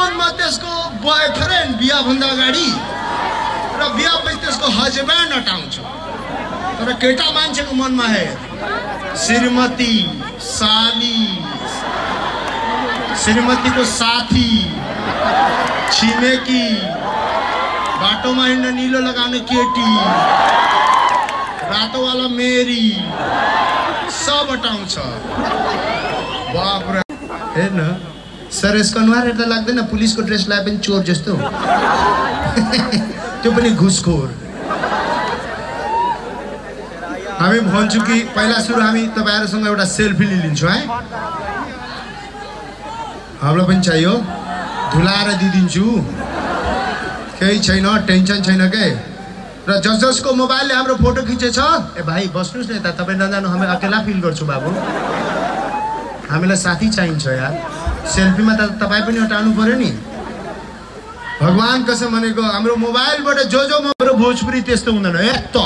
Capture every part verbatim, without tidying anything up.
मनमा त्यसको बोयफ्रेन्ड बिहा भन्दा अगाडि र बिहापछि त्यसको हस्बेन्ड अटाउँछ तर केटा मान्छेको मनमा है श्रीमती साली श्रीमतीको साथी छिमेकी बाटोमा हिँड्न निलो लगाउने केटी रातोवाला मेरी सब अटाउँछ बाप रे हेर्न सर यसको अनुहार हेर्दा लाग्दैन पुलिसको ड्रेस लगाए पनि चोर जस्तो त्यो पनि घुसखोर हामी भन्छु कि पहिला सुरु हामी तपाईहरुसँग एउटा सेल्फी लिन्छौँ है हामीलाई पनि चाहियो धुलाएर दिदिन्छु केही छैन टेन्सन छैन के र जस जसको मोबाइलले हाम्रो फोटो खिचेछ ए भाइ बस्नुस् न यता तपाई नजानु हामी अकेला फिल गर्छु बाबु हामीलाई साथी चाहिन्छ यार सेल्फीमा त तपाई पनि हटाउनु पर्यो नि भगवान कसम भनेको हाम्रो मोबाइलबाट जो जो हाम्रो भोजपुरी त्यस्तो हुँदैन ए त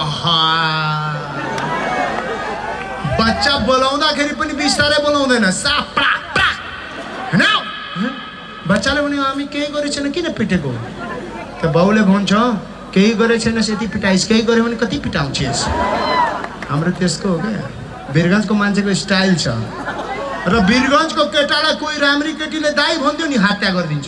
बच्चा बोलाउँदाखेरि पनि बिस्तारै बोलाउँदैन सापा हैन बच्चाले पनि हामी केही गरे छैन किन पिटेको त बाउले भन्छ केही गरे छैन यति पिटाइस केही गरे भने कति पिटाउँछिस हाम्रो त्यसको हो के वीरगञ्जको मान्छेको स्टाइल छ र वीरगञ्जको केटालाई कोही राम्री केटीले दाइ भन्दियो नि हत्या गरिदिन्छ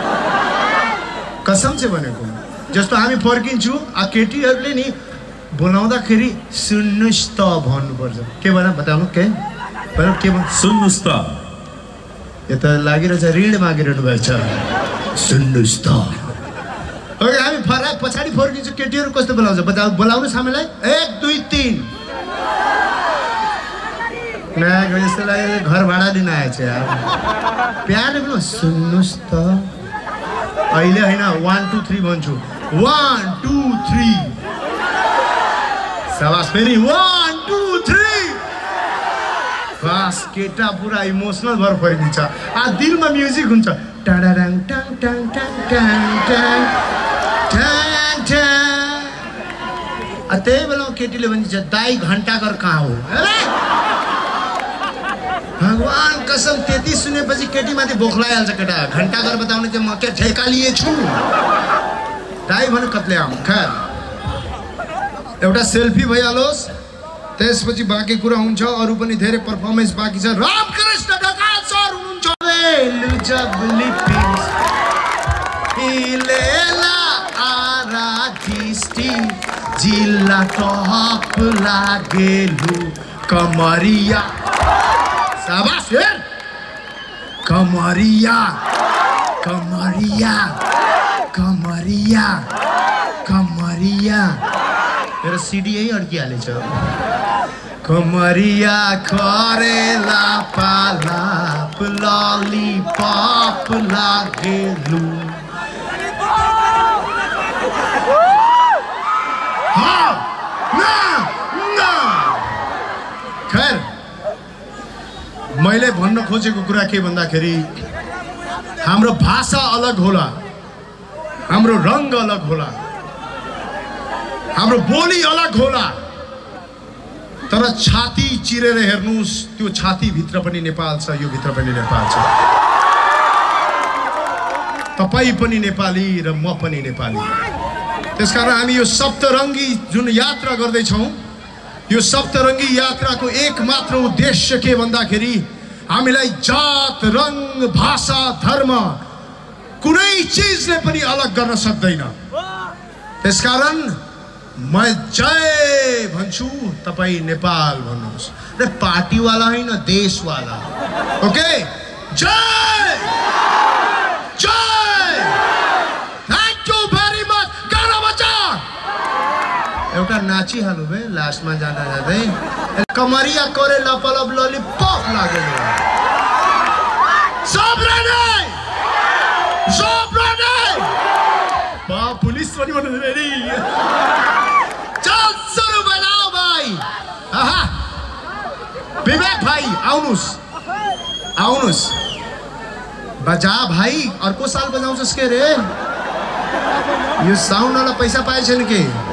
कसम से भनेको जस्तो हामी फर्किन्छु आ केटीहरूले नि बोलाउँदाखेरि सुन्नुस् त भन्नुपर्छ के भन बताउनु के भन के भन सुन्नुस् त यता लागिरहेछ ऋण मागिरहनु भएछ सुन्नुस् त ओके हामी फरा पछाडी फर्किन्छु केटीहरू कस्तो बोलाउँछ बताउ बोलाउनुस् हामीलाई एक दुई तीन नयाँ यस्तो लाग्यो घर भाडा दिन आएछ यार प्यारले बोल्नु सुन्नुस् त अहिले हैन one two three भन्छु one two three साबास फेरि one two three बस केटा पुरा इमोसनल भर फर्किन्छ आ दिलमा म्युजिक हुन्छ टाडाडाङ टाङ टाङ टाङ टाङ टाङ टाङ टाङ आ त्यही बेला केटीले भन्छ दाइ घण्टाघर कहाँ हो भगवान कसम त्यति सुनेपछि केटी माथि बोखलाइहाल्छ केटा घण्टाघर बताउने चाहिँ म के ठेका लिएछु दाइ भन्नु कत्ले आउँ खैर एउटा सेल्फी भइहालोस् त्यसपछि बाँकी कुरा हुन्छ अरू पनि धेरै परफर्मेन्स बाँकी छ रामकृष्ण ढकाल सर हुनुहुन्छ वेलु जबली पिस हिलेला आराधिष्टि जिल्ला टप लागेलु कमरिया शाबाश यार कमरिया कमरिया कमरिया कमरिया मेरो सीडी यही अड्किहालेछ कमरिया करेला पालाप लॉलीपॉप लागेलु हाँ ना ना खैर मैले भन्न खोजेको कुरा के भन्दाखेरि हाम्रो भाषा अलग होला हाम्रो रंग अलग होला हाम्रो बोली अलग होला तर छाती चिरेर हेर्नुस् त्यो छाती भित्र पनि नेपाल छ यो भित्र पनि नेपाल छ तपाई पनि नेपाली र म पनि नेपाली त्यसकारण हामी यो सप्तरङ्गी जुन यात्रा गर्दै छौं यो सप्तरङ्गी यात्राको एकमात्र उद्देश्य के भन्दाखेरि हामीलाई जात रंग भाषा धर्म कुनै चीजले पनि अलग गर्न सक्दैन त्यसकारण म जय भन्छु तपाई नेपाल भन्नुस् र पार्टी वाला हैन देश वाला ओके जय जय थ्यांक यू भेरी मच गाना बजा एउटा नाची हालु बे लास्ट मा जाँदा जाँदै कमरिया करे लपलप लॉलीपॉप लागेको सब रेडी सब रेडी बा पुलिस पनि भन्नु रेडी चल सुरु बनाओ भाइ आहा विवेक भाइ आउनुस् आउनुस् बजा भाइ अर्को साल बजाउँछस् के रे यो साउन्ड वाला पैसा पाएछन् के